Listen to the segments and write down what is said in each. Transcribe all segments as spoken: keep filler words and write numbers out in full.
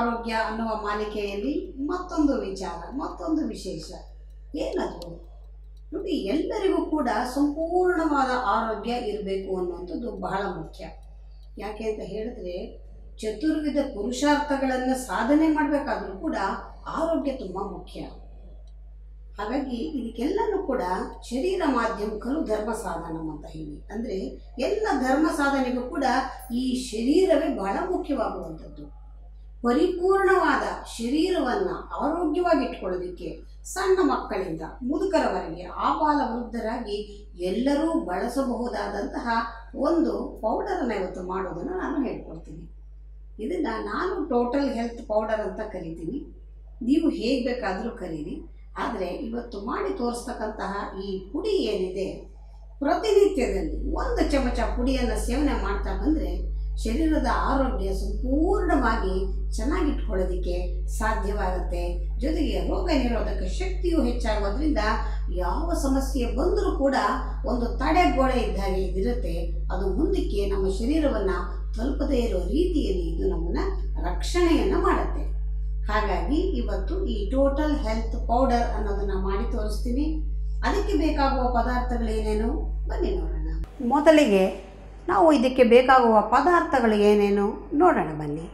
ಆರೋಗ್ಯ ಅನ್ನುವ ಮಾಲಿಕೆಯಲ್ಲಿ ಮತ್ತೊಂದು ವಿಚಾರ, ಮತ್ತೊಂದು ವಿಶೇಷ ಏನದು ನೋಡಿ, ಎಲ್ಲರಿಗೂ ಕೂಡ ಸಂಪೂರ್ಣವಾದ ಆರೋಗ್ಯ ಇರಬೇಕು ಅನ್ನುವಂಥದ್ದು ಬಹಳ ಮುಖ್ಯ. ಯಾಕೆ ಅಂತ ಹೇಳಿದ್ರೆ, ಚತುರ್ವಿಧ ಪುರುಷಾರ್ಥಗಳನ್ನು ಸಾಧನೆ ಮಾಡಬೇಕಾದ್ರೂ ಕೂಡ ಆರೋಗ್ಯ ತುಂಬ ಮುಖ್ಯ. ಹಾಗಾಗಿ ಇದಕ್ಕೆಲ್ಲನೂ ಕೂಡ ಶರೀರ ಮಾಧ್ಯಮ ಖಲು ಧರ್ಮ ಸಾಧನಂ ಅಂತ ಹೇಳಿ, ಅಂದರೆ ಎಲ್ಲ ಧರ್ಮ ಸಾಧನೆಗೂ ಕೂಡ ಈ ಶರೀರವೇ ಬಹಳ ಮುಖ್ಯವಾಗುವಂಥದ್ದು. ಪರಿಪೂರ್ಣವಾದ ಶರೀರವನ್ನು ಆರೋಗ್ಯವಾಗಿ ಇಟ್ಕೊಳ್ಳೋದಕ್ಕೆ ಸಣ್ಣ ಮಕ್ಕಳಿಂದ ಮುದುಕರವರೆಗೆ ಆಬಾಲ ವೃದ್ಧರಾಗಿ ಎಲ್ಲರೂ ಬಳಸಬಹುದಾದಂತಹ ಒಂದು ಪೌಡರನ್ನು ಇವತ್ತು ಮಾಡೋದನ್ನು ನಾನು ಹೇಳ್ಕೊಡ್ತೀನಿ. ಇದನ್ನು ನಾನು ಟೋಟಲ್ ಹೆಲ್ತ್ ಪೌಡರ್ ಅಂತ ಕರಿತೀನಿ, ನೀವು ಹೇಗೆ ಬೇಕಾದರೂ ಕರೀರಿ. ಆದರೆ ಇವತ್ತು ಮಾಡಿ ತೋರಿಸ್ತಕ್ಕಂತಹ ಈ ಪುಡಿ ಏನಿದೆ, ಪ್ರತಿನಿತ್ಯದಲ್ಲಿ ಒಂದು ಚಮಚ ಪುಡಿಯನ್ನು ಸೇವನೆ ಮಾಡ್ತಾ ಬಂದರೆ ಶರೀರದ ಆರೋಗ್ಯ ಸಂಪೂರ್ಣವಾಗಿ ಚೆನ್ನಾಗಿಟ್ಕೊಳ್ಳೋದಕ್ಕೆ ಸಾಧ್ಯವಾಗುತ್ತೆ. ಜೊತೆಗೆ ರೋಗ ನಿರೋಧಕ ಶಕ್ತಿಯು ಹೆಚ್ಚಾಗೋದ್ರಿಂದ ಯಾವ ಸಮಸ್ಯೆ ಬಂದರೂ ಕೂಡ ಒಂದು ತಡೆಗೋಡೆ ಇದ್ದಾಗೆ ಇದಿರುತ್ತೆ. ಅದು ಮುಂದಕ್ಕೆ ನಮ್ಮ ಶರೀರವನ್ನು ತಲುಪದೇ ಇರೋ ರೀತಿಯಲ್ಲಿ ಇದು ನಮ್ಮನ್ನು ರಕ್ಷಣೆಯನ್ನು ಮಾಡುತ್ತೆ. ಹಾಗಾಗಿ ಇವತ್ತು ಈ ಟೋಟಲ್ ಹೆಲ್ತ್ ಪೌಡರ್ ಅನ್ನೋದನ್ನು ಮಾಡಿ ತೋರಿಸ್ತೀನಿ. ಅದಕ್ಕೆ ಬೇಕಾಗುವ ಪದಾರ್ಥಗಳೇನೇನು ಬನ್ನಿ ನೋಡೋಣ. ಮೊದಲಿಗೆ ನಾವು ಇದಕ್ಕೆ ಬೇಕಾಗುವ ಪದಾರ್ಥಗಳು ಏನೇನು ನೋಡೋಣ ಬನ್ನಿ.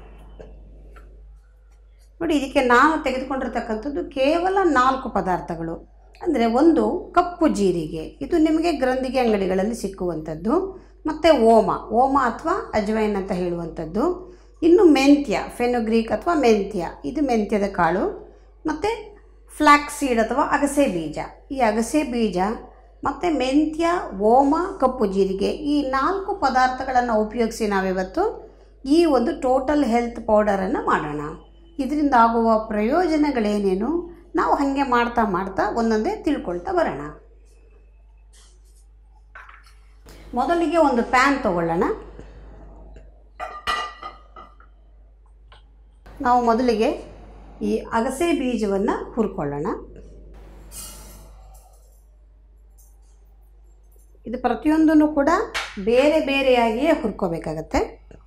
ನೋಡಿ, ಇದಕ್ಕೆ ನಾನು ತೆಗೆದುಕೊಂಡಿರ್ತಕ್ಕಂಥದ್ದು ಕೇವಲ ನಾಲ್ಕು ಪದಾರ್ಥಗಳು. ಅಂದರೆ ಒಂದು ಕಪ್ಪು ಜೀರಿಗೆ, ಇದು ನಿಮಗೆ ಗ್ರಂಥಿಗೆ ಅಂಗಡಿಗಳಲ್ಲಿ ಸಿಕ್ಕುವಂಥದ್ದು. ಮತ್ತು ಓಮ, ಓಮ ಅಥವಾ ಅಜ್ವೈನ್ ಅಂತ ಹೇಳುವಂಥದ್ದು. ಇನ್ನು ಮೆಂತ್ಯ, ಫೆನುಗ್ರೀಕ್ ಅಥವಾ ಮೆಂತ್ಯ, ಇದು ಮೆಂತ್ಯದ ಕಾಳು. ಮತ್ತು ಫ್ಲ್ಯಾಕ್ಸ್ ಸೀಡ್ ಅಥವಾ ಅಗಸೆ ಬೀಜ, ಈ ಅಗಸೆ ಬೀಜ ಮತ್ತು ಮೆಂತ್ಯ, ಓಮ, ಕಪ್ಪು ಜೀರಿಗೆ, ಈ ನಾಲ್ಕು ಪದಾರ್ಥಗಳನ್ನು ಉಪಯೋಗಿಸಿ ನಾವಿವತ್ತು ಈ ಒಂದು ಟೋಟಲ್ ಹೆಲ್ತ್ ಪೌಡರನ್ನು ಮಾಡೋಣ. ಇದರಿಂದ ಆಗುವ ಪ್ರಯೋಜನಗಳೇನೇನು ನಾವು ಹಾಗೆ ಮಾಡ್ತಾ ಮಾಡ್ತಾ ಒಂದೊಂದೇ ತಿಳ್ಕೊಳ್ತಾ ಬರೋಣ. ಮೊದಲಿಗೆ ಒಂದು ಪ್ಯಾನ್ ತಗೊಳ್ಳೋಣ. ನಾವು ಮೊದಲಿಗೆ ಈ ಅಗಸೆ ಬೀಜವನ್ನು ಹುರ್ಕೊಳ್ಳೋಣ. ಇದು ಪ್ರತಿಯೊಂದನ್ನು ಕೂಡ ಬೇರೆ ಬೇರೆಯಾಗಿಯೇ ಹುರ್ಕೋಬೇಕಾಗತ್ತೆ.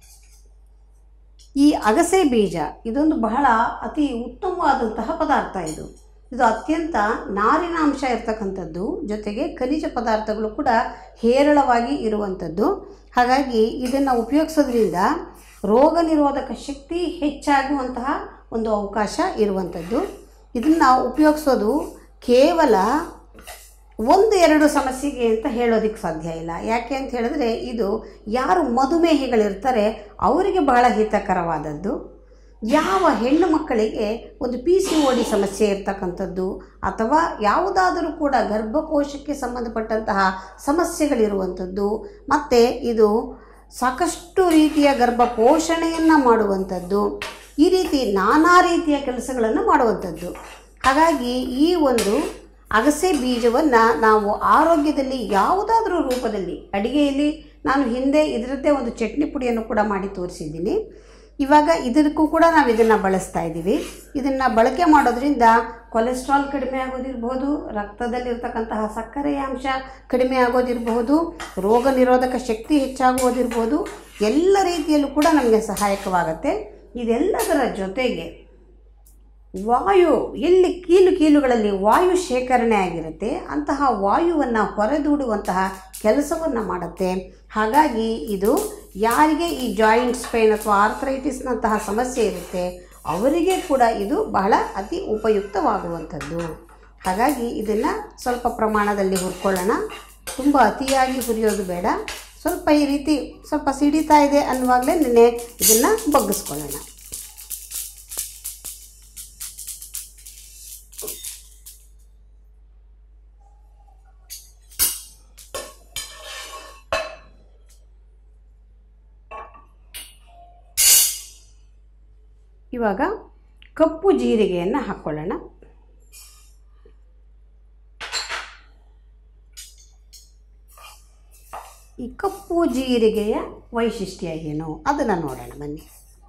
ಈ ಅಗಸೆ ಬೀಜ ಇದೊಂದು ಬಹಳ ಅತಿ ಉತ್ತಮವಾದಂತಹ ಪದಾರ್ಥ. ಇದು ಇದು ಅತ್ಯಂತ ನಾರಿನಾಂಶ ಇರ್ತಕ್ಕಂಥದ್ದು, ಜೊತೆಗೆ ಖನಿಜ ಪದಾರ್ಥಗಳು ಕೂಡ ಹೇರಳವಾಗಿ ಇರುವಂಥದ್ದು. ಹಾಗಾಗಿ ಇದನ್ನು ಉಪಯೋಗಿಸೋದ್ರಿಂದ ರೋಗ ನಿರೋಧಕ ಶಕ್ತಿ ಹೆಚ್ಚಾಗುವಂತಹ ಒಂದು ಅವಕಾಶ ಇರುವಂಥದ್ದು. ಇದನ್ನು ಉಪಯೋಗಿಸೋದು ಕೇವಲ ಒಂದು ಎರಡು ಸಮಸ್ಯೆಗೆ ಅಂತ ಹೇಳೋದಕ್ಕೆ ಸಾಧ್ಯ ಇಲ್ಲ. ಯಾಕೆ ಅಂತ ಹೇಳಿದ್ರೆ, ಇದು ಯಾರು ಮಧುಮೇಹಿಗಳಿರ್ತಾರೆ ಅವರಿಗೆ ಬಹಳ ಹಿತಕರವಾದದ್ದು. ಯಾವ ಹೆಣ್ಣು ಮಕ್ಕಳಿಗೆ ಒಂದು ಪಿ ಸಿ ಓ ಡಿ ಸಮಸ್ಯೆ ಇರ್ತಕ್ಕಂಥದ್ದು ಅಥವಾ ಯಾವುದಾದರೂ ಕೂಡ ಗರ್ಭಕೋಶಕ್ಕೆ ಸಂಬಂಧಪಟ್ಟಂತಹ ಸಮಸ್ಯೆಗಳಿರುವಂಥದ್ದು, ಮತ್ತು ಇದು ಸಾಕಷ್ಟು ರೀತಿಯ ಗರ್ಭ ಪೋಷಣೆಯನ್ನು ಮಾಡುವಂಥದ್ದು, ಈ ರೀತಿ ನಾನಾ ರೀತಿಯ ಕೆಲಸಗಳನ್ನು ಮಾಡುವಂಥದ್ದು. ಹಾಗಾಗಿ ಈ ಒಂದು ಅಗಸೆ ಬೀಜವನ್ನು ನಾವು ಆರೋಗ್ಯದಲ್ಲಿ ಯಾವುದಾದ್ರೂ ರೂಪದಲ್ಲಿ ಅಡುಗೆಯಲ್ಲಿ, ನಾನು ಹಿಂದೆ ಇದರದ್ದೇ ಒಂದು ಚಟ್ನಿ ಪುಡಿಯನ್ನು ಕೂಡ ಮಾಡಿ ತೋರಿಸಿದ್ದೀನಿ. ಇವಾಗ ಇದಕ್ಕೂ ಕೂಡ ನಾವು ಇದನ್ನು ಬಳಸ್ತಾ ಇದ್ದೀವಿ. ಇದನ್ನು ಬಳಕೆ ಮಾಡೋದ್ರಿಂದ ಕೊಲೆಸ್ಟ್ರಾಲ್ ಕಡಿಮೆ ಆಗೋದಿರ್ಬೋದು, ರಕ್ತದಲ್ಲಿರ್ತಕ್ಕಂತಹ ಸಕ್ಕರೆಯ ಅಂಶ ಕಡಿಮೆ ಆಗೋದಿರಬಹುದು, ರೋಗ ನಿರೋಧಕ ಶಕ್ತಿ ಹೆಚ್ಚಾಗೋದಿರ್ಬೋದು, ಎಲ್ಲ ರೀತಿಯಲ್ಲೂ ಕೂಡ ನಮಗೆ ಸಹಾಯಕವಾಗುತ್ತೆ. ಇದೆಲ್ಲದರ ಜೊತೆಗೆ ವಾಯು, ಎಲ್ಲಿ ಕೀಲು ಕೀಲುಗಳಲ್ಲಿ ವಾಯು ಶೇಖರಣೆ ಆಗಿರುತ್ತೆ ಅಂತಹ ವಾಯುವನ್ನು ಹೊರದೂಡುವಂತಹ ಕೆಲಸವನ್ನು ಮಾಡುತ್ತೆ. ಹಾಗಾಗಿ ಇದು ಯಾರಿಗೆ ಈ ಜಾಯಿಂಟ್ಸ್ ಪೇನ್ ಅಥವಾ ಆರ್ಥರೈಟಿಸ್ನಂತಹ ಸಮಸ್ಯೆ ಇರುತ್ತೆ ಅವರಿಗೆ ಕೂಡ ಇದು ಬಹಳ ಅತಿ ಉಪಯುಕ್ತವಾಗುವಂಥದ್ದು. ಹಾಗಾಗಿ ಇದನ್ನು ಸ್ವಲ್ಪ ಪ್ರಮಾಣದಲ್ಲಿ ಹುರ್ಕೊಳ್ಳೋಣ. ತುಂಬ ಅತಿಯಾಗಿ ಹುರಿಯೋದು ಬೇಡ. ಸ್ವಲ್ಪ ಈ ರೀತಿ ಸ್ವಲ್ಪ ಸಿಡಿತಾ ಇದೆ ಅನ್ನುವಾಗಲೇ ನೆನೆ ಇದನ್ನು ಬಗ್ಗಿಸ್ಕೊಳ್ಳೋಣ. ಇವಾಗ ಕಪ್ಪು ಜೀರಿಗೆಯನ್ನು ಹಾಕ್ಕೊಳ್ಳೋಣ. ಈ ಕಪ್ಪು ಜೀರಿಗೆಯ ವೈಶಿಷ್ಟ್ಯ ಏನು ಅದನ್ನು ನೋಡೋಣ ಬನ್ನಿ.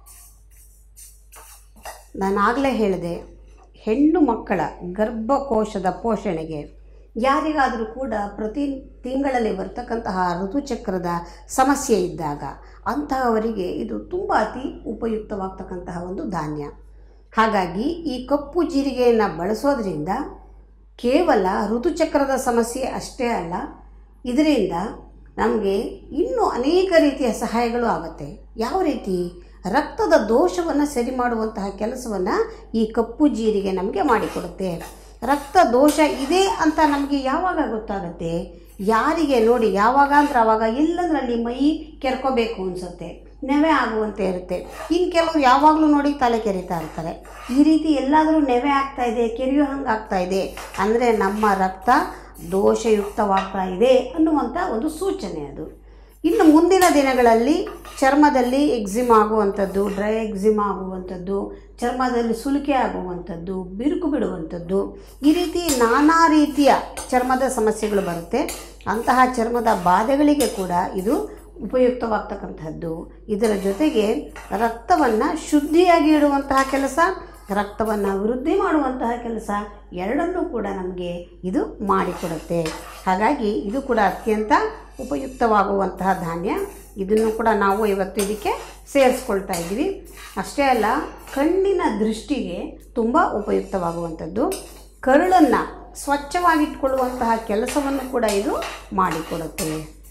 ನಾನು ಆಗಲೇ ಹೇಳಿದೆ, ಹೆಣ್ಣು ಮಕ್ಕಳ ಗರ್ಭಕೋಶದ ಪೋಷಣೆಗೆ ಯಾರಿಗಾದರೂ ಕೂಡ ಪ್ರತಿ ತಿಂಗಳಲ್ಲಿ ಬರ್ತಕ್ಕಂತಹ ಋತುಚಕ್ರದ ಸಮಸ್ಯೆ ಇದ್ದಾಗ ಅಂತಹವರಿಗೆ ಇದು ತುಂಬ ಅತಿ ಉಪಯುಕ್ತವಾಗ್ತಕ್ಕಂತಹ ಒಂದು ಧಾನ್ಯ. ಹಾಗಾಗಿ ಈ ಕಪ್ಪು ಜೀರಿಗೆಯನ್ನು ಬಳಸೋದ್ರಿಂದ ಕೇವಲ ಋತುಚಕ್ರದ ಸಮಸ್ಯೆ ಅಷ್ಟೇ ಅಲ್ಲ, ಇದರಿಂದ ನಮಗೆ ಇನ್ನೂ ಅನೇಕ ರೀತಿಯ ಸಹಾಯಗಳು ಆಗುತ್ತೆ. ಯಾವ ರೀತಿ? ರಕ್ತದ ದೋಷವನ್ನು ಸರಿ ಮಾಡುವಂತಹ ಕೆಲಸವನ್ನು ಈ ಕಪ್ಪು ಜೀರಿಗೆ ನಮಗೆ ಮಾಡಿಕೊಡುತ್ತೆ. ರಕ್ತ ದೋಷ ಇದೆ ಅಂತ ನಮಗೆ ಯಾವಾಗ ಗೊತ್ತಾಗುತ್ತೆ? ಯಾರಿಗೆ ನೋಡಿ, ಯಾವಾಗ ಅಂದ್ರೆ ಆವಾಗ ಎಲ್ಲದರಲ್ಲಿ ಮೈ ಕೆರ್ಕೋಬೇಕು ಅನಿಸುತ್ತೆ, ನೆವೆ ಆಗುವಂತೆ ಇರುತ್ತೆ. ಇನ್ನು ಕೆಲವರು ಯಾವಾಗಲೂ ನೋಡಿ ತಲೆ ಕೆರಿತಾ ಇರ್ತಾರೆ. ಈ ರೀತಿ ಎಲ್ಲಾದರೂ ನೆವೆ ಆಗ್ತಾ ಇದೆ, ಕೆರೆಯೋ ಹಂಗೆ ಆಗ್ತಾ ಇದೆ ಅಂದರೆ ನಮ್ಮ ರಕ್ತ ದೋಷಯುಕ್ತವಾಗ್ತಾ ಇದೆ ಅನ್ನುವಂಥ ಒಂದು ಸೂಚನೆ ಅದು. ಇನ್ನು ಮುಂದಿನ ದಿನಗಳಲ್ಲಿ ಚರ್ಮದಲ್ಲಿ ಎಕ್ಸಿಮ್ ಆಗುವಂಥದ್ದು, ಡ್ರೈ ಎಕ್ಸಿಮ್ ಆಗುವಂಥದ್ದು, ಚರ್ಮದಲ್ಲಿ ಸುಲಿಕೆ ಆಗುವಂಥದ್ದು, ಬಿರುಕು ಬಿಡುವಂಥದ್ದು, ಈ ರೀತಿ ನಾನಾ ರೀತಿಯ ಚರ್ಮದ ಸಮಸ್ಯೆಗಳು ಬರುತ್ತೆ. ಅಂತಹ ಚರ್ಮದ ಬಾಧೆಗಳಿಗೆ ಕೂಡ ಇದು ಉಪಯುಕ್ತವಾಗ್ತಕ್ಕಂಥದ್ದು. ಇದರ ಜೊತೆಗೆ ರಕ್ತವನ್ನು ಶುದ್ಧಿಯಾಗಿ ಇಡುವಂತಹ ಕೆಲಸ, ರಕ್ತವನ್ನು ವೃದ್ಧಿ ಮಾಡುವಂತಹ ಕೆಲಸ ಎರಡನ್ನೂ ಕೂಡ ನಮಗೆ ಇದು ಮಾಡಿಕೊಡುತ್ತೆ. ಹಾಗಾಗಿ ಇದು ಕೂಡ ಅತ್ಯಂತ ಉಪಯುಕ್ತವಾಗುವಂತಹ ಧಾನ್ಯ. ಇದನ್ನು ಕೂಡ ನಾವು ಇವತ್ತು ಇದಕ್ಕೆ ಸೇರಿಸ್ಕೊಳ್ತಾ ಇದ್ದೀವಿ. ಅಷ್ಟೇ ಅಲ್ಲ, ಕಣ್ಣಿನ ದೃಷ್ಟಿಗೆ ತುಂಬ ಉಪಯುಕ್ತವಾಗುವಂಥದ್ದು, ಕರುಳನ್ನು ಸ್ವಚ್ಛವಾಗಿಟ್ಕೊಳ್ಳುವಂತಹ ಕೆಲಸವನ್ನು ಕೂಡ ಇದು ಮಾಡಿಕೊಡುತ್ತೆ.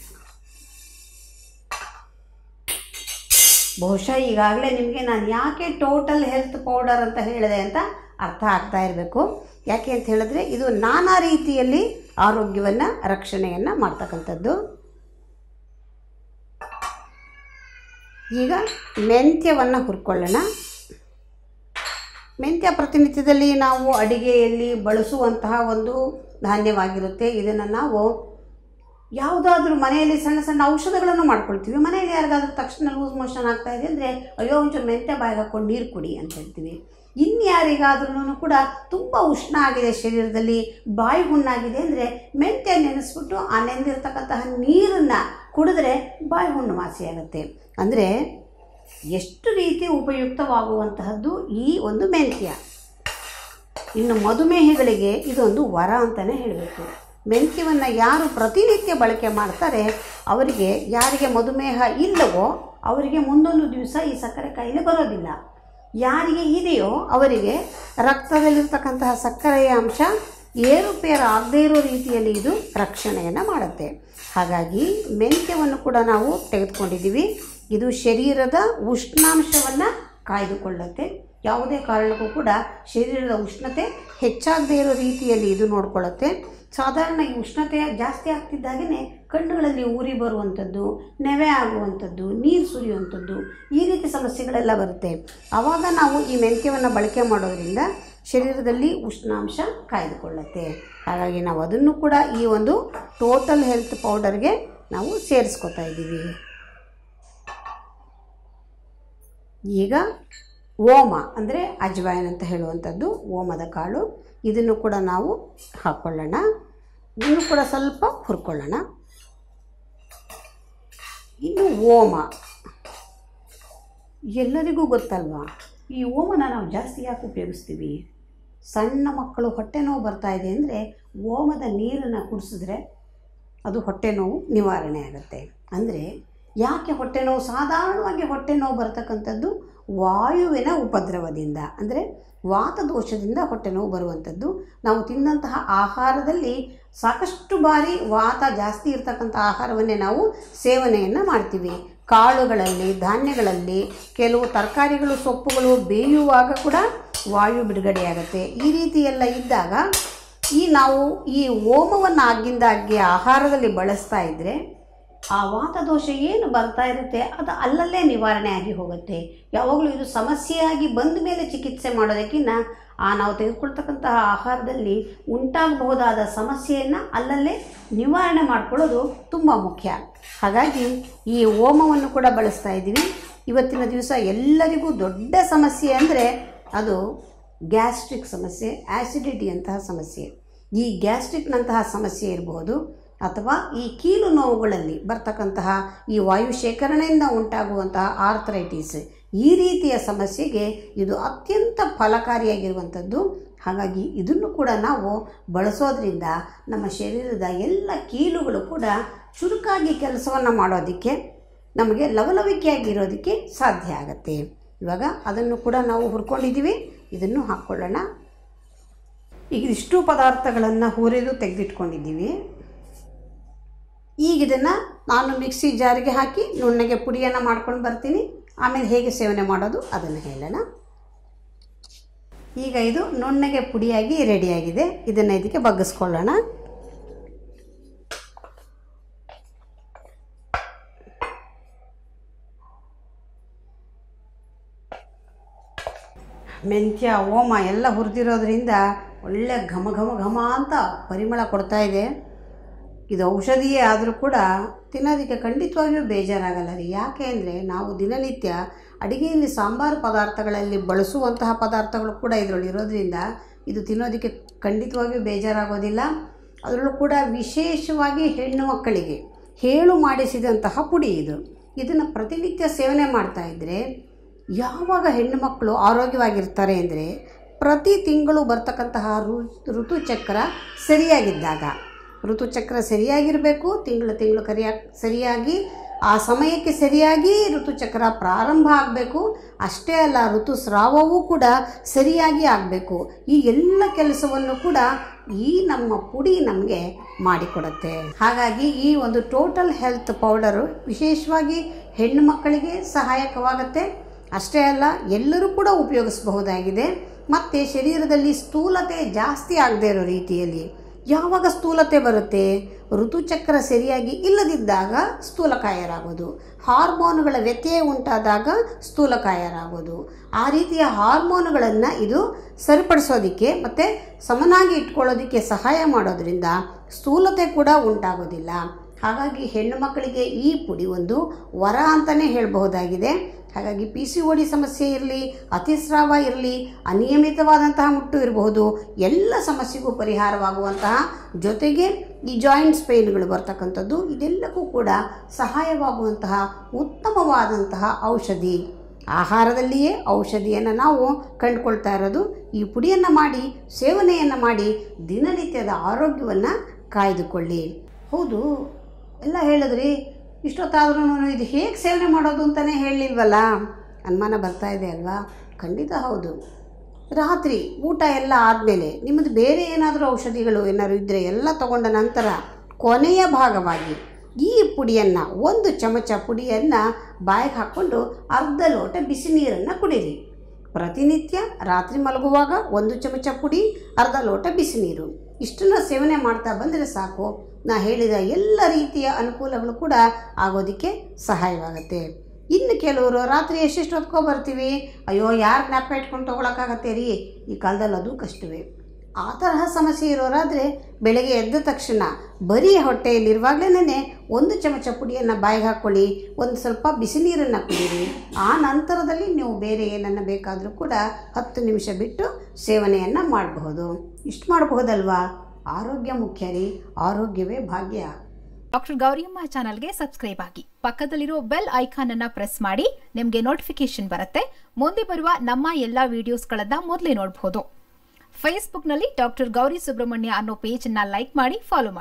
ಬಹುಶಃ ಈಗಾಗಲೇ ನಿಮಗೆ ನಾನು ಯಾಕೆ ಟೋಟಲ್ ಹೆಲ್ತ್ ಪೌಡರ್ ಅಂತ ಹೇಳಿದೆ ಅಂತ ಅರ್ಥ ಆಗ್ತಾ ಇರಬೇಕು. ಯಾಕೆ ಅಂತ ಹೇಳಿದ್ರೆ ಇದು ನಾನಾ ರೀತಿಯಲ್ಲಿ ಆರೋಗ್ಯವನ್ನು ರಕ್ಷಣೆಯನ್ನು ಮಾಡ್ತಕ್ಕಂಥದ್ದು. ಈಗ ಮೆಂತ್ಯವನ್ನು ಹುರ್ಕೊಳ್ಳೋಣ. ಮೆಂತ್ಯ ಪ್ರತಿನಿತ್ಯದಲ್ಲಿ ನಾವು ಅಡಿಗೆಯಲ್ಲಿ ಬಳಸುವಂತಹ ಒಂದು ಧಾನ್ಯವಾಗಿರುತ್ತೆ. ಇದನ್ನು ನಾವು ಯಾವುದಾದ್ರೂ ಮನೆಯಲ್ಲಿ ಸಣ್ಣ ಸಣ್ಣ ಔಷಧಗಳನ್ನು ಮಾಡ್ಕೊಳ್ತೀವಿ. ಮನೆಯಲ್ಲಿ ಯಾರಿಗಾದ್ರೂ ತಕ್ಷಣ ಲೂಸ್ ಮೋಷನ್ ಆಗ್ತಾ ಇದೆ ಅಂದರೆ ಅಯ್ಯೋ ಒಂಚೂರು ಮೆಂತ್ಯ ಬಾಯಿಗೆ ಹಾಕ್ಕೊಂಡು ನೀರು ಕುಡಿ ಅಂತ ಹೇಳ್ತೀವಿ. ಇನ್ಯಾರಿಗಾದ್ರೂ ಕೂಡ ತುಂಬ ಉಷ್ಣ ಆಗಿದೆ ಶರೀರದಲ್ಲಿ, ಬಾಯಿ ಹುಣ್ಣಾಗಿದೆ ಅಂದರೆ ಮೆಂತ್ಯ ನೆನೆಸ್ಬಿಟ್ಟು ಆ ನೆಂದಿರ್ತಕ್ಕಂತಹ ನೀರನ್ನು ಕುಡಿದ್ರೆ ಬಾಯಿ ಹುಣ್ಣು ವಾಸಿಯಾಗುತ್ತೆ. ಅಂದರೆ ಎಷ್ಟು ರೀತಿ ಉಪಯುಕ್ತವಾಗುವಂತಹದ್ದು ಈ ಒಂದು ಮೆಂತ್ಯ. ಇನ್ನು ಮಧುಮೇಹಿಗಳಿಗೆ ಇದೊಂದು ವರ ಅಂತಲೇ ಹೇಳಬೇಕು. ಮೆಂತ್ಯವನ್ನು ಯಾರು ಪ್ರತಿನಿತ್ಯ ಬಳಕೆ ಮಾಡ್ತಾರೆ ಅವರಿಗೆ, ಯಾರಿಗೆ ಮಧುಮೇಹ ಇಲ್ಲವೋ ಅವರಿಗೆ ಮುಂದೊಂದು ದಿವಸ ಈ ಸಕ್ಕರೆ ಕಾಯಿಲೆ ಬರೋದಿಲ್ಲ. ಯಾರಿಗೆ ಇದೆಯೋ ಅವರಿಗೆ ರಕ್ತದಲ್ಲಿರ್ತಕ್ಕಂತಹ ಸಕ್ಕರೆಯ ಅಂಶ ಏರುಪೇರು ಆಗದೇ ಇರೋ ರೀತಿಯಲ್ಲಿ ಇದು ರಕ್ಷಣೆಯನ್ನು ಮಾಡುತ್ತೆ. ಹಾಗಾಗಿ ಮೆಂತ್ಯವನ್ನು ಕೂಡ ನಾವು ತೆಗೆದುಕೊಂಡಿದ್ದೀವಿ. ಇದು ಶರೀರದ ಉಷ್ಣಾಂಶವನ್ನು ಕಾಯ್ದುಕೊಳ್ಳುತ್ತೆ. ಯಾವುದೇ ಕಾರಣಕ್ಕೂ ಕೂಡ ಶರೀರದ ಉಷ್ಣತೆ ಹೆಚ್ಚಾಗದೇ ಇರೋ ರೀತಿಯಲ್ಲಿ ಇದು ನೋಡಿಕೊಳ್ಳುತ್ತೆ. ಸಾಧಾರಣ ಈ ಉಷ್ಣತೆ ಜಾಸ್ತಿ ಆಗ್ತಿದ್ದಾಗೇ ಕಣ್ಣುಗಳಲ್ಲಿ ಉರಿ ಬರುವಂಥದ್ದು, ನೆವೆ ಆಗುವಂಥದ್ದು, ನೀರು ಸುರಿಯುವಂಥದ್ದು, ಈ ರೀತಿ ಸಮಸ್ಯೆಗಳೆಲ್ಲ ಬರುತ್ತೆ. ಆವಾಗ ನಾವು ಈ ಮೆಂತ್ಯವನ್ನು ಬಳಕೆ ಮಾಡೋದರಿಂದ ಶರೀರದಲ್ಲಿ ಉಷ್ಣಾಂಶ ಕಾಯ್ದುಕೊಳ್ಳುತ್ತೆ. ಹಾಗಾಗಿ ನಾವು ಅದನ್ನು ಕೂಡ ಈ ಒಂದು ಟೋಟಲ್ ಹೆಲ್ತ್ ಪೌಡರ್ಗೆ ನಾವು ಸೇರಿಸ್ಕೊತಾ ಇದ್ದೀವಿ. ಈಗ ಓಮ ಅಂದರೆ ಅಜ್ವಾಯಿನ್ ಅಂತ ಹೇಳುವಂಥದ್ದು, ಓಮದ ಕಾಳು, ಇದನ್ನು ಕೂಡ ನಾವು ಹಾಕ್ಕೊಳ್ಳೋಣ. ಇದನ್ನು ಕೂಡ ಸ್ವಲ್ಪ ಹುರ್ಕೊಳ್ಳೋಣ. ಇನ್ನು ಓಮ ಎಲ್ಲರಿಗೂ ಗೊತ್ತಲ್ವಾ, ಈ ಓಮನ ನಾವು ಜಾಸ್ತಿ ಯಾಕೆ ಉಪಯೋಗಿಸ್ತೀವಿ? ಸಣ್ಣ ಮಕ್ಕಳು ಹೊಟ್ಟೆ ನೋವು ಬರ್ತಾ ಇದೆ ಅಂದರೆ ಓಮದ ನೀರನ್ನು ಕುಡಿಸಿದ್ರೆ ಅದು ಹೊಟ್ಟೆ ನೋವು ನಿವಾರಣೆ ಆಗುತ್ತೆ. ಅಂದರೆ ಯಾಕೆ ಹೊಟ್ಟೆ ನೋವು? ಸಾಧಾರಣವಾಗಿ ಹೊಟ್ಟೆ ನೋವು ಬರ್ತಕ್ಕಂಥದ್ದು ವಾಯುವಿನ ಉಪದ್ರವದಿಂದ, ಅಂದರೆ ವಾತದೋಷದಿಂದ ಹೊಟ್ಟೆ ನೋವು ಬರುವಂಥದ್ದು. ನಾವು ತಿಂದಂತಹ ಆಹಾರದಲ್ಲಿ ಸಾಕಷ್ಟು ಬಾರಿ ವಾತ ಜಾಸ್ತಿ ಇರ್ತಕ್ಕಂಥ ಆಹಾರವನ್ನೇ ನಾವು ಸೇವನೆಯನ್ನು ಮಾಡ್ತೀವಿ. ಕಾಳುಗಳಲ್ಲಿ, ಧಾನ್ಯಗಳಲ್ಲಿ, ಕೆಲವು ತರಕಾರಿಗಳು, ಸೊಪ್ಪುಗಳು ಬೇಯುವಾಗ ಕೂಡ ವಾಯು ಬಿಡುಗಡೆಯಾಗುತ್ತೆ. ಈ ರೀತಿ ಎಲ್ಲ ಇದ್ದಾಗ ಈ ನಾವು ಈ ಓಮವನ್ನು ಆಗಿಂದಾಗ್ಗೆ ಆಹಾರದಲ್ಲಿ ಬಳಸ್ತಾ ಇದ್ದರೆ ಆ ವಾತದೋಷ ಏನು ಬರ್ತಾ ಇರುತ್ತೆ ಅದು ಅಲ್ಲಲ್ಲೇ ನಿವಾರಣೆ ಆಗಿ ಹೋಗುತ್ತೆ. ಯಾವಾಗಲೂ ಇದು ಸಮಸ್ಯೆಯಾಗಿ ಬಂದ ಮೇಲೆ ಚಿಕಿತ್ಸೆ ಮಾಡೋದಕ್ಕಿಂತ ಆ ನಾವು ತೆಗೆದುಕೊಳ್ತಕ್ಕಂತಹ ಆಹಾರದಲ್ಲಿ ಉಂಟಾಗಬಹುದಾದ ಸಮಸ್ಯೆಯನ್ನು ಅಲ್ಲಲ್ಲೇ ನಿವಾರಣೆ ಮಾಡ್ಕೊಳ್ಳೋದು ತುಂಬ ಮುಖ್ಯ. ಹಾಗಾಗಿ ಈ ಓಮವನ್ನು ಕೂಡ ಬಳಸ್ತಾ ಇದ್ದೀವಿ. ಇವತ್ತಿನ ದಿವಸ ಎಲ್ಲರಿಗೂ ದೊಡ್ಡ ಸಮಸ್ಯೆ ಅಂದರೆ ಅದು ಗ್ಯಾಸ್ಟ್ರಿಕ್ ಸಮಸ್ಯೆ, ಆ್ಯಸಿಡಿಟಿ ಅಂತಹ ಸಮಸ್ಯೆ. ಈ ಗ್ಯಾಸ್ಟ್ರಿಕ್ನಂತಹ ಸಮಸ್ಯೆ ಇರಬಹುದು, ಅಥವಾ ಈ ಕೀಲು ನೋವುಗಳಲ್ಲಿ ಬರ್ತಕ್ಕಂತಹ ಈ ವಾಯು ಶೇಖರಣೆಯಿಂದ ಉಂಟಾಗುವಂತಹ ಆರ್ಥರೈಟಿಸ್, ಈ ರೀತಿಯ ಸಮಸ್ಯೆಗೆ ಇದು ಅತ್ಯಂತ ಫಲಕಾರಿಯಾಗಿರುವಂಥದ್ದು. ಹಾಗಾಗಿ ಇದನ್ನು ಕೂಡ ನಾವು ಬಳಸೋದ್ರಿಂದ ನಮ್ಮ ಶರೀರದ ಎಲ್ಲ ಕೀಲುಗಳು ಕೂಡ ಚುರುಕಾಗಿ ಕೆಲಸವನ್ನು ಮಾಡೋದಕ್ಕೆ, ನಮಗೆ ಲವಲವಿಕೆಯಾಗಿರೋದಕ್ಕೆ ಸಾಧ್ಯ ಆಗುತ್ತೆ. ಇವಾಗ ಅದನ್ನು ಕೂಡ ನಾವು ಹುರ್ಕೊಂಡಿದ್ದೀವಿ. ಇದನ್ನು ಹಾಕ್ಕೊಳ್ಳೋಣ. ಈಗ ಇಷ್ಟು ಪದಾರ್ಥಗಳನ್ನು ಹುರಿದು ತೆಗೆದಿಟ್ಕೊಂಡಿದ್ದೀವಿ. ಈಗ ಇದನ್ನು ನಾನು ಮಿಕ್ಸಿ ಜಾರಿಗೆ ಹಾಕಿ ನುಣ್ಣಗೆ ಪುಡಿಯನ್ನು ಮಾಡ್ಕೊಂಡು ಬರ್ತೀನಿ. ಆಮೇಲೆ ಹೇಗೆ ಸೇವನೆ ಮಾಡೋದು ಅದನ್ನು ಹೇಳೋಣ. ಈಗ ಇದು ನುಣ್ಣಗೆ ಪುಡಿಯಾಗಿ ರೆಡಿಯಾಗಿದೆ. ಇದನ್ನು ಇದಕ್ಕೆ ಬಗ್ಗಿಸ್ಕೊಳ್ಳೋಣ. ಮೆಂತ್ಯ ಓಮ ಎಲ್ಲ ಹುರಿದಿರೋದ್ರಿಂದ ಒಳ್ಳೆ ಘಮ ಘಮ ಘಮ ಅಂತ ಪರಿಮಳ ಕೊಡ್ತಾ ಇದೆ. ಇದು ಔಷಧಿಯೇ ಆದರೂ ಕೂಡ ತಿನ್ನೋದಕ್ಕೆ ಖಂಡಿತವಾಗಿಯೂ ಬೇಜಾರಾಗಲ್ಲ ರೀ. ಯಾಕೆ ಅಂದರೆ ನಾವು ದಿನನಿತ್ಯ ಅಡುಗೆಯಲ್ಲಿ ಸಾಂಬಾರು ಪದಾರ್ಥಗಳಲ್ಲಿ ಬಳಸುವಂತಹ ಪದಾರ್ಥಗಳು ಕೂಡ ಇದರಲ್ಲಿ ಇರೋದ್ರಿಂದ ಇದು ತಿನ್ನೋದಕ್ಕೆ ಖಂಡಿತವಾಗಿಯೂ ಬೇಜಾರಾಗೋದಿಲ್ಲ. ಅದರಲ್ಲೂ ಕೂಡ ವಿಶೇಷವಾಗಿ ಹೆಣ್ಣು ಮಕ್ಕಳಿಗೆ ಹೇಳು ಮಾಡಿಸಿದಂತಹ ಪುಡಿ ಇದು. ಇದನ್ನು ಪ್ರತಿನಿತ್ಯ ಸೇವನೆ ಮಾಡ್ತಾಯಿದ್ರೆ ಯಾವಾಗ ಹೆಣ್ಣು ಮಕ್ಕಳು ಆರೋಗ್ಯವಾಗಿರ್ತಾರೆ ಅಂದರೆ ಪ್ರತಿ ತಿಂಗಳು ಬರ್ತಕ್ಕಂತಹ ಋತುಚಕ್ರ ಸರಿಯಾಗಿದ್ದಾಗ. ಋತುಚಕ್ರ ಸರಿಯಾಗಿರಬೇಕು, ತಿಂಗಳು ತಿಂಗಳು ಕರಿಯಾ ಸರಿಯಾಗಿ ಆ ಸಮಯಕ್ಕೆ ಸರಿಯಾಗಿ ಋತುಚಕ್ರ ಪ್ರಾರಂಭ ಆಗಬೇಕು. ಅಷ್ಟೇ ಅಲ್ಲ, ಋತುಸ್ರಾವವೂ ಕೂಡ ಸರಿಯಾಗಿ ಆಗಬೇಕು. ಈ ಎಲ್ಲ ಕೆಲಸವನ್ನು ಕೂಡ ಈ ನಮ್ಮ ಪುಡಿ ನಮಗೆ ಮಾಡಿಕೊಡುತ್ತೆ. ಹಾಗಾಗಿ ಈ ಒಂದು ಟೋಟಲ್ ಹೆಲ್ತ್ ಪೌಡರು ವಿಶೇಷವಾಗಿ ಹೆಣ್ಣು ಮಕ್ಕಳಿಗೆ ಸಹಾಯಕವಾಗುತ್ತೆ. ಅಷ್ಟೇ ಅಲ್ಲ, ಎಲ್ಲರೂ ಕೂಡ ಉಪಯೋಗಿಸಬಹುದಾಗಿದೆ. ಮತ್ತು ಶರೀರದಲ್ಲಿ ಸ್ಥೂಲತೆ ಜಾಸ್ತಿ ಆಗದೇ ಇರೋ ರೀತಿಯಲ್ಲಿ. ಯಾವಾಗ ಸ್ಥೂಲತೆ ಬರುತ್ತೆ? ಋತುಚಕ್ರ ಸರಿಯಾಗಿ ಇಲ್ಲದಿದ್ದಾಗ ಸ್ಥೂಲಕಾಯರಾಗೋದು, ಹಾರ್ಮೋನುಗಳ ವ್ಯತ್ಯಯ ಉಂಟಾದಾಗ ಸ್ಥೂಲಕಾಯರಾಗೋದು. ಆ ರೀತಿಯ ಹಾರ್ಮೋನುಗಳನ್ನು ಇದು ಸರಿಪಡಿಸೋದಕ್ಕೆ ಮತ್ತು ಸಮನಾಗಿ ಇಟ್ಕೊಳ್ಳೋದಕ್ಕೆ ಸಹಾಯ ಮಾಡೋದ್ರಿಂದ ಸ್ಥೂಲತೆ ಕೂಡ ಉಂಟಾಗೋದಿಲ್ಲ. ಹಾಗಾಗಿ ಹೆಣ್ಣು ಮಕ್ಕಳಿಗೆ ಈ ಪುಡಿ ಒಂದು ವರ ಅಂತಲೇ ಹೇಳಬಹುದಾಗಿದೆ. ಹಾಗಾಗಿ ಪಿ ಸಿ ಓ ಡಿ ಸಮಸ್ಯೆ ಇರಲಿ, ಅತಿಸ್ರಾವ ಇರಲಿ, ಅನಿಯಮಿತವಾದಂತಹ ಮುಟ್ಟು ಇರಬಹುದು, ಎಲ್ಲ ಸಮಸ್ಯೆಗೂ ಪರಿಹಾರವಾಗುವಂತಹ, ಜೊತೆಗೆ ಈ ಜಾಯಿಂಟ್ಸ್ ಪೇನ್ಗಳು ಬರ್ತಕ್ಕಂಥದ್ದು ಇದೆಲ್ಲಕ್ಕೂ ಕೂಡ ಸಹಾಯವಾಗುವಂತಹ ಉತ್ತಮವಾದಂತಹ ಔಷಧಿ. ಆಹಾರದಲ್ಲಿಯೇ ಔಷಧಿಯನ್ನು ನಾವು ಕಂಡುಕೊಳ್ತಾ ಇರೋದು. ಈ ಪುಡಿಯನ್ನು ಮಾಡಿ ಸೇವನೆಯನ್ನು ಮಾಡಿ ದಿನನಿತ್ಯದ ಆರೋಗ್ಯವನ್ನು ಕಾಯ್ದುಕೊಳ್ಳಿ. ಹೌದು, ಎಲ್ಲ ಹೇಳಿದ್ರಿ, ಇಷ್ಟೊತ್ತಾದ್ರೂ ಇದು ಹೇಗೆ ಸೇವನೆ ಮಾಡೋದು ಅಂತಲೇ ಹೇಳಲಿಲ್ವಲ್ಲ ಅನುಮಾನ ಬರ್ತಾ ಇದೆ ಅಲ್ವಾ? ಖಂಡಿತ ಹೌದು. ರಾತ್ರಿ ಊಟ ಎಲ್ಲ ಆದಮೇಲೆ ನಿಮ್ಮದು ಬೇರೆ ಏನಾದರೂ ಔಷಧಿಗಳು ಏನಾದರೂ ಇದ್ದರೆ ಎಲ್ಲ ತಗೊಂಡ ನಂತರ ಕೊನೆಯ ಭಾಗವಾಗಿ ಈ ಪುಡಿಯನ್ನು, ಒಂದು ಚಮಚ ಪುಡಿಯನ್ನು ಬಾಯಿಗೆ ಹಾಕ್ಕೊಂಡು ಅರ್ಧ ಲೋಟ ಬಿಸಿ ನೀರನ್ನು ಕುಡೀರಿ. ಪ್ರತಿನಿತ್ಯ ರಾತ್ರಿ ಮಲಗುವಾಗ ಒಂದು ಚಮಚ ಪುಡಿ, ಅರ್ಧ ಲೋಟ ಬಿಸಿ ನೀರು, ಇಷ್ಟನ್ನು ಸೇವನೆ ಮಾಡ್ತಾ ಬಂದರೆ ಸಾಕು. ನಾ ಹೇಳಿದ ಎಲ್ಲ ರೀತಿಯ ಅನುಕೂಲಗಳು ಕೂಡ ಆಗೋದಕ್ಕೆ ಸಹಾಯವಾಗುತ್ತೆ. ಇನ್ನು ಕೆಲವರು ರಾತ್ರಿ ಎಷ್ಟೆಷ್ಟು ಹೊತ್ಕೊ ಬರ್ತೀವಿ, ಅಯ್ಯೋ ಯಾರು ಜ್ಞಾಪಕ ಇಟ್ಕೊಂಡು ತೊಗೊಳಕ್ಕಾಗತ್ತೆ ರೀ, ಈ ಕಾಲದಲ್ಲಿ ಅದು ಕಷ್ಟವೇ. ಆ ತರಹ ಸಮಸ್ಯೆ ಇರೋರಾದರೆ ಬೆಳಗ್ಗೆ ಎದ್ದ ತಕ್ಷಣ ಬರೀ ಹೊಟ್ಟೆಯಲ್ಲಿರುವಾಗಲೇ ಒಂದು ಚಮಚ ಪುಡಿಯನ್ನು ಬಾಯಿಗೆ ಹಾಕ್ಕೊಳ್ಳಿ, ಒಂದು ಸ್ವಲ್ಪ ಬಿಸಿ ನೀರನ್ನು ಕುಡೀರಿ. ಆ ನಂತರದಲ್ಲಿ ನೀವು ಬೇರೆ ಏನನ್ನು ಬೇಕಾದರೂ ಕೂಡ ಹತ್ತು ನಿಮಿಷ ಬಿಟ್ಟು ಸೇವನೆಯನ್ನು ಮಾಡಬಹುದು. ಇಷ್ಟು ಮಾಡಬಹುದಲ್ವಾ? ಆರೋಗ್ಯ ಮುಖ್ಯ ರೀ, ಆರೋಗ್ಯವೇ ಭಾಗ್ಯ. ಡಾಕ್ಟರ್ ಗೌರಿಯಮ್ಮ ಚಾನಲ್ಗೆ ಸಬ್ಸ್ಕ್ರೈಬ್ ಆಗಿ, ಪಕ್ಕದಲ್ಲಿರೋ ಬೆಲ್ ಐಕಾನ್ ಅನ್ನ ಪ್ರೆಸ್ ಮಾಡಿ, ನಿಮಗೆ ನೋಟಿಫಿಕೇಶನ್ ಬರುತ್ತೆ. ಮುಂದೆ ಬರುವ ನಮ್ಮ ಎಲ್ಲಾ ವಿಡಿಯೋಸ್ಗಳನ್ನ ಮೊದಲೇ ನೋಡಬಹುದು. ಫೇಸ್ಬುಕ್ನಲ್ಲಿ ಡಾಕ್ಟರ್ ಗೌರಿ ಸುಬ್ರಹ್ಮಣ್ಯ ಅನ್ನೋ ಪೇಜ್ ಅನ್ನ ಲೈಕ್ ಮಾಡಿ ಫಾಲೋ ಮಾಡಿ.